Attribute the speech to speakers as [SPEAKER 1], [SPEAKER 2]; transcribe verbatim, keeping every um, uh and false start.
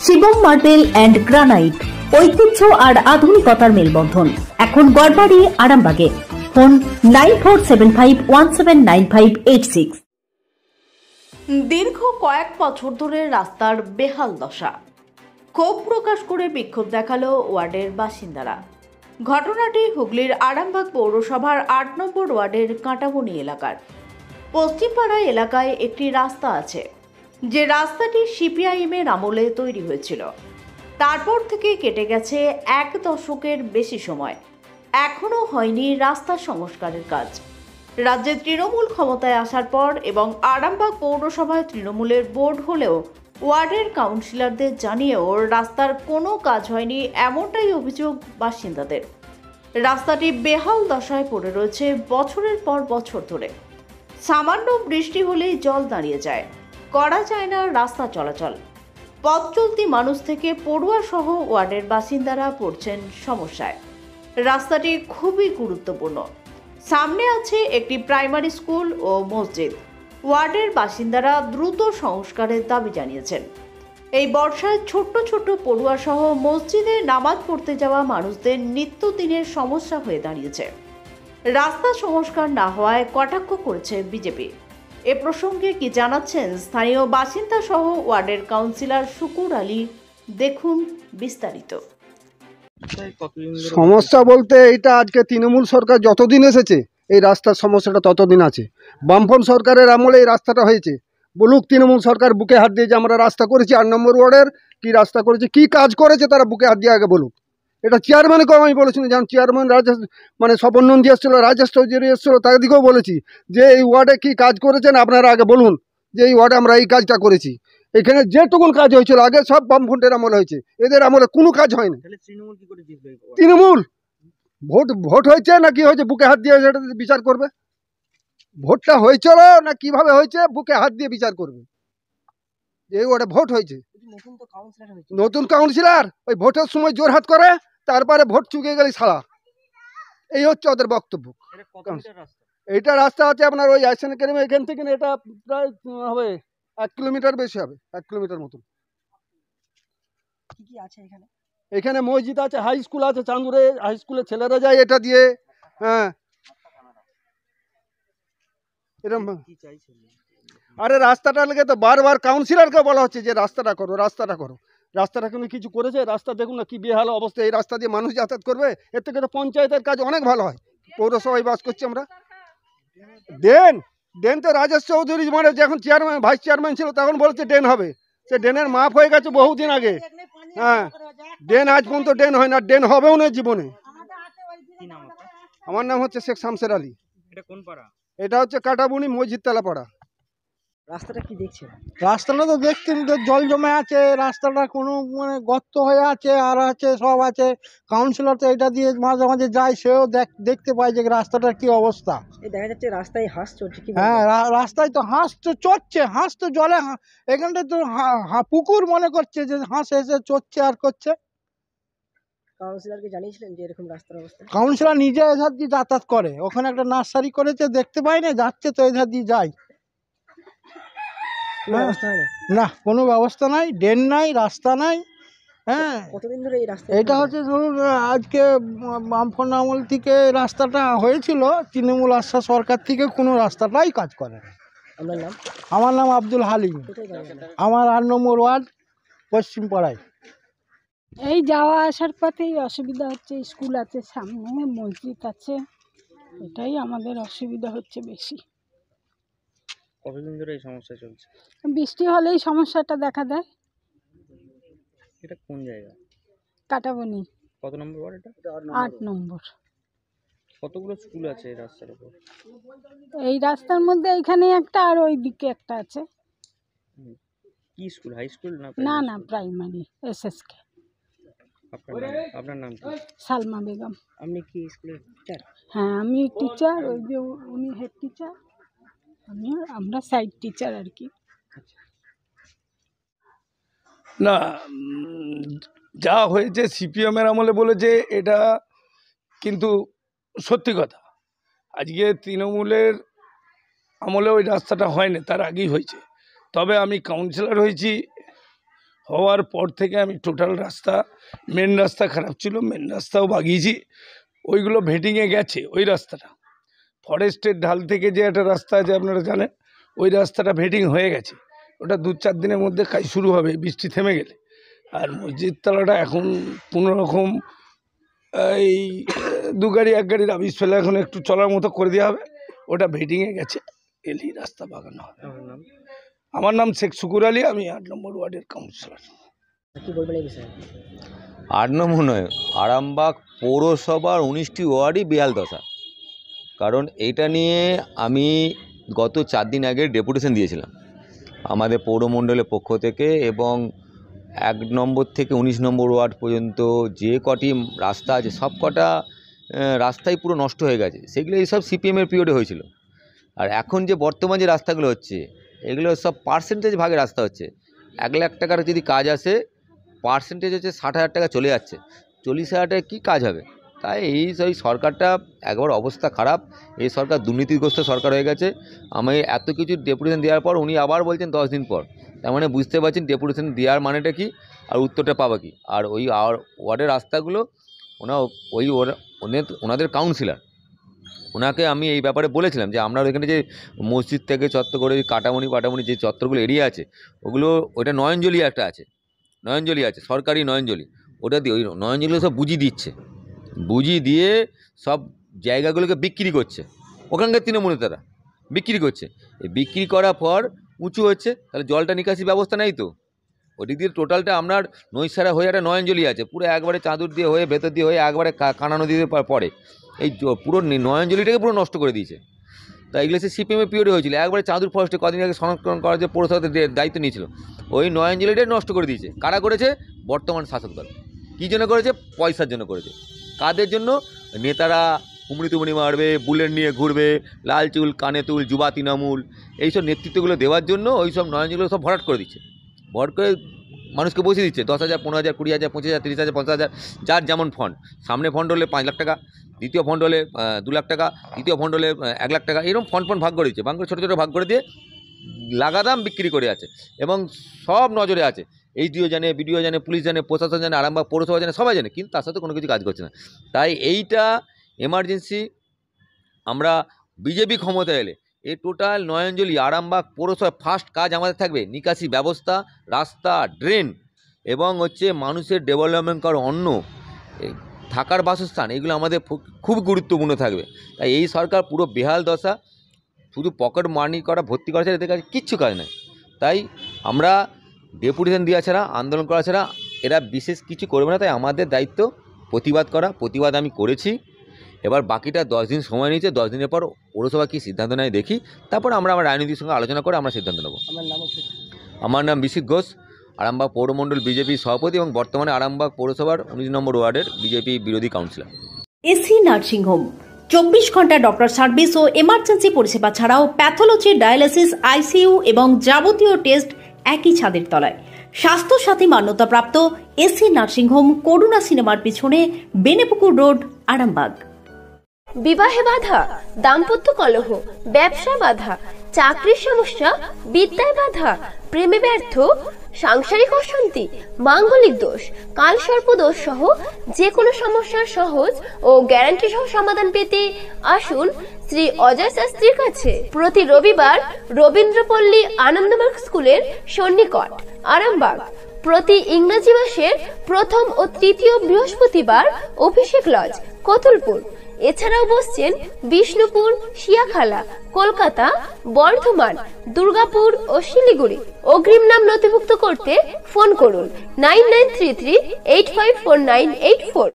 [SPEAKER 1] Shivam marble and granite, ঐতিহ্য আর আধুনিকতার মেলবন্ধন। এখন গড়বাড়ি, আরামবাগে। Phone nine four seven five one seven nine five eight six. দীর্ঘ কয়েক বছর ধরে রাস্তার বেহাল দশা। ক্ষোভ প্রকাশ করে বিক্ষোভ দেখালো ওয়ার্ডের বাসিন্দারা। ঘটনাটি হুগলির আরামবাগ পৌরসভার আট নম্বর ওয়ার্ডের কাঁটাবনি এলাকার পশ্চিমপাড়া এলাকায় একটি রাস্তা আছে, যে রাস্তাটি সিপিআইএমের আমলে তৈরি হয়েছিল। তারপর থেকে কেটে গেছে এক দশকের বেশি সময়, এখনও হয়নি রাস্তা সংস্কারের কাজ। রাজ্যে তৃণমূল ক্ষমতায় আসার পর এবং আরামবাগ পৌরসভায় তৃণমূলের বোর্ড হলেও ওয়ার্ডের কাউন্সিলরদের জানিয়েও রাস্তার কোনো কাজ হয়নি, এমনটাই অভিযোগ বাসিন্দাদের। রাস্তাটি বেহাল দশায় পড়ে রয়েছে বছরের পর বছর ধরে। সামান্য বৃষ্টি হলেই জল দাঁড়িয়ে যায়, করা যায় না রাস্তা চলাচল। পথ চলতি মানুষ থেকে পড়ুয়া সহ ওয়ার্ডের বাসিন্দারা পড়ছেন সমস্যায়। রাস্তাটি খুবই গুরুত্বপূর্ণ। সামনে আছে একটি প্রাইমারি স্কুল ও মসজিদ। ওয়ার্ডের বাসিন্দারা দ্রুত সংস্কারের দাবি জানিয়েছেন। এই বর্ষায় ছোট্ট ছোট্ট পড়ুয়া সহ মসজিদে নামাজ পড়তে যাওয়া মানুষদের নিত্যদিনের সমস্যা হয়ে দাঁড়িয়েছে। রাস্তা সংস্কার না হওয়ায় কটাক্ষ করেছে বিজেপি। এ প্রসঙ্গে কি জানাচ্ছেন স্থানীয় বাসিন্দা সহ ওয়ার্ডের কাউন্সিলর শুকুর আলী, দেখুন বিস্তারিত।
[SPEAKER 2] সমস্যা বলতে এটা আজকে তৃণমূল সরকার যতদিন এসেছে এই রাস্তার সমস্যাটা ততদিন আছে। বামফ্রন্ট সরকারের আমলে এই রাস্তাটা হয়েছে। বলুক তৃণমূল সরকার বুকে হাত দিয়ে যে আমরা রাস্তা করেছি, আট নম্বর ওয়ার্ডের কি রাস্তা করেছে, কি কাজ করেছে তারা বুকে হাত দিয়ে আগে বলুক। এটা চেয়ারম্যানকেও আমি বলেছি, যেমন চেয়ারম্যান রাজেশ মানে স্বপন নন্দী এসেছিলো, রাজেশ চৌধুরী এসেছিলো, তাদেরকেও বলেছি যে এই ওয়ার্ডে কি কাজ করেছেন আপনারা আগে বলুন, যে এই ওয়ার্ডে আমরা এই কাজটা করেছি। এখানে যেটুকুন কাজ হয়েছিল আগে সব বামফ্রন্টের আমলে হয়েছে, এদের আমলে কোনো কাজ হয়নি। তৃণমূল ভোট ভোট হয়েছে না কি হয়েছে বুকে হাত দিয়ে সেটা বিচার করবে। ভোটটা হয়েছিল না কিভাবে হয়েছে বুকে হাত দিয়ে বিচার করবে। এই ওটা ভোট হয়েছে, নতুন কাউন্সিলর ওই ভোটের সময় জোর হাত করে, তারপরে ভোট চুকে গেলে ছাড়া। এই হচ্ছে ওদের বক্তব্য। এইটা রাস্তা আছে আপনার ওই আইসেন একাডেমি এখান থেকে এটা প্রায় হবে এক কিলোমিটার বেশি হবে, এক কিলোমিটার মতন।
[SPEAKER 3] কি কি আছে এখানে?
[SPEAKER 2] এখানে মসজিদ আছে, হাই স্কুল আছে, চাঁদুরে হাই স্কুলে ছেলেরা যায় এটা দিয়ে। হ্যাঁ, এরকম। আরে রাস্তাটা লেগে তো বারবার কাউন্সিলরকে বলা হচ্ছে যে রাস্তাটা করো, রাস্তাটা করো। রাস্তাটা কোনো কিছু করেছে? রাস্তা দেখুন না কি বেহাল অবস্থা। এই রাস্তা দিয়ে মানুষ যাতায়াত করবে, এর থেকে তো পঞ্চায়েতের কাজ অনেক ভালো হয়। পৌরসভায় বাস করছি আমরা। ড্রেন ড্রেন তো রাজেশ চৌধুরী মানে যখন চেয়ারম্যান ভাইস চেয়ারম্যান ছিল তখন বলেছে ড্রেন হবে। সে ড্রেনের মাপ হয়ে গেছে বহুদিন আগে। হ্যাঁ, ড্রেন আজ পর্যন্ত ড্রেন হয় না, ড্রেন হবেও না জীবনে। আমার নাম হচ্ছে শেখ শামসের আলী।
[SPEAKER 3] এটা কোন পাড়া?
[SPEAKER 2] এটা হচ্ছে কাঁটাবনি মসজিদ তলা পাড়া।
[SPEAKER 3] রাস্তাটা কি দেখছেন?
[SPEAKER 4] রাস্তাটা তো দেখছেন যে জল জমে আছে, রাস্তাটা কোনো মানে গর্ত হয়ে আছে আর আছে সব আছে। কাউন্সিলর তো এটা দিয়ে মাঝে মাঝে যায়, সেও দেখতে পায় যে রাস্তাটার কি অবস্থা।
[SPEAKER 3] এই দেখা যাচ্ছে রাস্তায় হাঁস চলছে। কি
[SPEAKER 4] হ্যাঁ, রাস্তায় তো হাঁস তো চড়ছে, হাঁস তো জলে, এখানটায় তো পুকুর মনে করছে যে হাঁস এসে চড়ছে আর করছে।
[SPEAKER 3] কাউন্সিলরকে জানিয়েছিলেন যে এরকম রাস্তার অবস্থা?
[SPEAKER 4] কাউন্সিলর নিজে এধার দিয়ে যাতায়াত করে, ওখানে একটা নার্সারি করেছে, দেখতে পাই না, যাচ্ছে তো এধার দিয়ে যায়। না, কোনো ব্যবস্থা নাই, ড্রেন নাই, রাস্তা নাই। হ্যাঁ,
[SPEAKER 3] কতদিন ধরে এই রাস্তা?
[SPEAKER 4] এটা হচ্ছে ধরুন আজকে বামফ্রন্ট আমল থেকে রাস্তাটা হয়েছিল, তৃণমূল আসা সরকার থেকে কোনো রাস্তাটাই কাজ করে না।
[SPEAKER 3] আপনার নাম?
[SPEAKER 4] আমার নাম আব্দুল হালিম। আমার আট নম্বর ওয়ার্ড, পশ্চিম পাড়ায়।
[SPEAKER 5] এই যাওয়া আসার পথেই অসুবিধা হচ্ছে। স্কুল আছে সামনে, মসজিদ আছে, এটাই আমাদের অসুবিধা হচ্ছে বেশি।
[SPEAKER 3] কতদিন ধরে এই সমস্যা চলছে?
[SPEAKER 5] বৃষ্টি হলেই সমস্যাটা দেখা দেয়।
[SPEAKER 3] এটা কোন জায়গা?
[SPEAKER 5] কাঁটাবনি।
[SPEAKER 3] কত নম্বর ওয়ার্ড এটা?
[SPEAKER 5] আট নম্বর।
[SPEAKER 3] কতগুলো স্কুল আছে এই রাস্তার উপর?
[SPEAKER 5] এই রাস্তার মধ্যে এইখানে একটা আর ওই দিকে একটা আছে।
[SPEAKER 3] কি স্কুল? হাই স্কুল না?
[SPEAKER 5] না না, প্রাইমারি, এসএসকে।
[SPEAKER 3] আপনার নাম? আপনার নাম কি?
[SPEAKER 5] সালমা বেগম।
[SPEAKER 3] আপনি কি স্কুলের টিচার?
[SPEAKER 5] হ্যাঁ, আমি টিচার। ওই যে উনি হেড টিচার, আমি আমরা সাইড টিচার আর কি।
[SPEAKER 6] না, যা হয়েছে সিপিএমের আমলে বলেছে এটা কিন্তু সত্যি কথা। আজকে তৃণমূলের আমলে ওই রাস্তাটা হয়নি, তার আগেই হয়েছে। তবে আমি কাউন্সিলর হয়েছি হওয়ার পর থেকে আমি টোটাল রাস্তা, মেন রাস্তা খারাপ ছিল, মেন রাস্তাও বাগিয়েছি, ওইগুলো ভেটিংয়ে গেছে। ওই রাস্তাটা ফরেস্টের ঢাল থেকে যে একটা রাস্তা আছে আপনারা জানেন, ওই রাস্তাটা ভেটিং হয়ে গেছে। ওটা দু চার দিনের মধ্যে কাজ শুরু হবে বৃষ্টি থেমে গেলে। আর মসজিদ তলাটা এখন কোনো রকম এই দু গাড়ি এক গাড়ির আবিষ ফেলে এখন একটু চলার মতো করে দেওয়া হবে। ওটা ভেটিংয়ে গেছে, এলি রাস্তা বাগানো হবে। আমার নাম শেখ শুকুর আলী, আমি আট নম্বর ওয়ার্ডের কাউন্সিলর।
[SPEAKER 3] কি বলবেন এই বিষয়ে?
[SPEAKER 7] আট নম্বর নয়, আরামবাগ পৌরসভার উনিশটি ওয়ার্ডই বেহাল দশা। কারণ এইটা নিয়ে আমি গত চার দিন আগে ডেপুটেশন দিয়েছিলাম আমাদের পৌরমণ্ডলের পক্ষ থেকে, এবং এক নম্বর থেকে উনিশ নম্বর ওয়ার্ড পর্যন্ত যে কটি রাস্তা আছে সব কটা রাস্তাই পুরো নষ্ট হয়ে গেছে। সেগুলো এইসব সিপিএমের পিরিয়ডে হয়েছিল। আর এখন যে বর্তমান যে রাস্তাগুলো হচ্ছে, এগুলো সব পার্সেন্টেজ ভাগে রাস্তা হচ্ছে। এক লাখ টাকার যদি কাজ আসে, পার্সেন্টেজ হচ্ছে ষাট হাজার টাকা চলে যাচ্ছে। চল্লিশ হাজার টাকা কী কাজ হবে? তাই এই এই সরকারটা একবার অবস্থা খারাপ। এই সরকার দুর্নীতিগ্রস্ত সরকার হয়ে গেছে। আমি এত কিছু ডেপুটেশন দেওয়ার পর উনি আবার বলছেন দশ দিন পর। তার মানে বুঝতে পারছেন ডেপুটেশন দেওয়ার মানেটা কি আর উত্তরটা পাবা কি। আর ওই আর ওয়ার্ডের রাস্তাগুলো ওনা ওই ওদের ওনাদের কাউন্সিলর, ওনাকে আমি এই ব্যাপারে বলেছিলাম যে আমরা এখানে যে মসজিদ থেকে চত্বর করে কাটামণি পাটামণি যে চত্বরগুলো এরিয়া আছে, ওগুলো ওইটা নয়নজলি একটা আছে, নয়নজলি আছে সরকারি নয়নজলি, ওটা দিয়ে ওই নয়নজলি সব বুঝিয়ে দিচ্ছে, বুঝিয়ে দিয়ে সব জায়গাগুলোকে বিক্রি করছে। ওখানকার তৃণমূলে তারা বিক্রি করছে। এই বিক্রি করার পর উঁচু হচ্ছে, তাহলে জলটা নিকাশি ব্যবস্থা নেই তো। ওদিক দিয়ে টোটালটা আপনার নৈসারা হয়ে একটা নয়নজলি আছে, পুরো একবারে চাঁদুর দিয়ে হয়ে ভেতর দিয়ে হয়ে একবারে কানা নদীতে পড়ে। এই পুরো নয়নজলিটাকে পুরো নষ্ট করে দিয়েছে। তা এগুলো সে সিপিএমের পিরিয়ডে হয়েছিল। একবারে চাঁদুর ফরেস্টে কদিন আগে সংরক্ষণ করার যে পৌরসভাতে দায়িত্ব নিয়েছিল, ওই নয়নজলিটাই নষ্ট করে দিয়েছে। কারা করেছে? বর্তমান শাসক দল। কী জন্য করেছে? পয়সার জন্য করেছে। কাদের জন্য? নেতারা হুমড়ি তুমড়ি মারবে, বুলেট নিয়ে ঘুরবে, লাল চুল কানে তুল যুবা তৃণমূল, এইসব নেতৃত্বগুলো দেওয়ার জন্য ওই সব নয়নজলিগুলো সব ভরাট করে দিচ্ছে। ভরাট করে মানুষকে বসিয়ে দিচ্ছে দশ হাজার পনেরো হাজার কুড়ি হাজার পঁচিশ হাজার তিরিশ হাজার পঞ্চাশ হাজার, যার যেমন ফন্ড। সামনে ফন্ড হলে পাঁচ লাখ টাকা, দ্বিতীয় ফন্ড হলে দু লাখ টাকা, তৃতীয় ফন্ড হলে এক লাখ টাকা, এরকম ফন্ড ফন্ড ভাগ করে দিচ্ছে। ভাগ করে ছোটো ছোটো ভাগ করে দিয়ে লাগাদাম বিক্রি করে আছে। এবং সব নজরে আছে, এইচডিও জানে, বিডিও জানে, পুলিশ জানে, প্রশাসন জানে, আরামবাগ পৌরসভা জানে, সবাই জানে, কিন্তু তার সাথে কোনো কিছু কাজ করছে না। তাই এইটা এমার্জেন্সি। আমরা বিজেপি ক্ষমতা এলে এই টোটাল নয়নজলি আরামবাগ পৌরসভা ফার্স্ট কাজ আমাদের থাকবে নিকাশি ব্যবস্থা, রাস্তা, ড্রেন, এবং হচ্ছে মানুষের ডেভেলপমেন্ট করার অন্য থাকার বাসস্থান, এগুলো আমাদের খুব গুরুত্বপূর্ণ থাকবে। তাই এই সরকার পুরো বেহাল দশা, শুধু পকেট মানি করা, ভর্তি করা ছাড়া এদের কাছে কিচ্ছু কাজ নেই। তাই আমরা ডেপুটেশন দেওয়া ছাড়া, আন্দোলন করা ছাড়া এরা বিশেষ কিছু করবে না। তাই আমাদের দায়িত্ব প্রতিবাদ করা। প্রতিবাদ আমি করেছি। এবার বাকিটা দশ দিন সময় নিয়েছে। দশ দিনের পর পৌরসভা কী সিদ্ধান্ত নেয় দেখি, তারপর আমরা আমার রাজনীতির সঙ্গে আলোচনা করে আমরা সিদ্ধান্ত নেব। আমার নাম বিশিক ঘোষ, আরামবাগ পৌরমণ্ডল বিজেপি সভাপতি এবং বর্তমানে আরামবাগ পৌরসভার উনিশ নম্বর ওয়ার্ডের বিজেপি বিরোধী কাউন্সিলর।
[SPEAKER 1] এসি নার্সিং হোম চব্বিশ ঘন্টা ডক্টর সার্ভিস ও এমার্জেন্সি পরিষেবা ছাড়াও প্যাথোলজি, ডায়ালিসিস, আইসিইউ এবং যাবতীয় টেস্ট একই ছাদের তলায়। স্বাস্থ্য সাথী মান্যতাপ্রাপ্ত এসি নার্সিং হোম, করুণা সিনেমার পিছনে, বেনেপুকুর রোড, আরামবাগ।
[SPEAKER 8] বিবাহে বাধা, দাম্পত্য কলহ, ব্যবসা বাধা, চাকরির সমস্যা, বিদ্যায় বাধা, প্রেমে ব্যর্থ, সাংসারিক অশান্তি, মাঙ্গলিক দোষ, কালসর্প দোষ সহ যে কোনো সমস্যার সহজ ও গ্যারান্টি সহ সমাধান পেতে আসুন শ্রী অজয় শাস্ত্রীর কাছে। প্রতি রবিবার রবীন্দ্রপল্লী আনন্দমার্গ স্কুলের সন্নিকট, আরামবাগ। প্রতি ইংরেজি মাসের প্রথম ও তৃতীয় বৃহস্পতিবার অভিষেক লজ, কতুলপুর। এছাড়াও বসছেন বিষ্ণুপুর, শিয়াখালা, কলকাতা, বর্ধমান, দুর্গাপুর ও শিলিগুড়ি। অগ্রিম নাম নথিভুক্ত করতে ফোন করুন nine nine three three eight five four nine eight four.